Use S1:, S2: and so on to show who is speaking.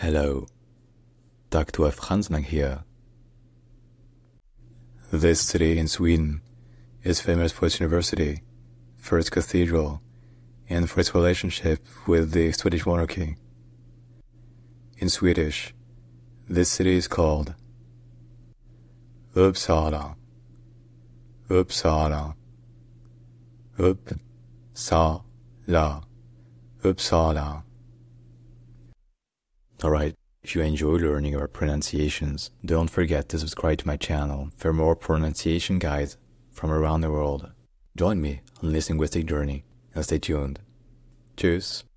S1: Hello, Dr. Franz here. This city in Sweden is famous for its university, for its cathedral, and for its relationship with the Swedish monarchy. In Swedish, this city is called Uppsala. Uppsala. Uppsala. Uppsala. Alright, if you enjoy learning our pronunciations, don't forget to subscribe to my channel for more pronunciation guides from around the world. Join me on this linguistic journey and stay tuned. Tschüss.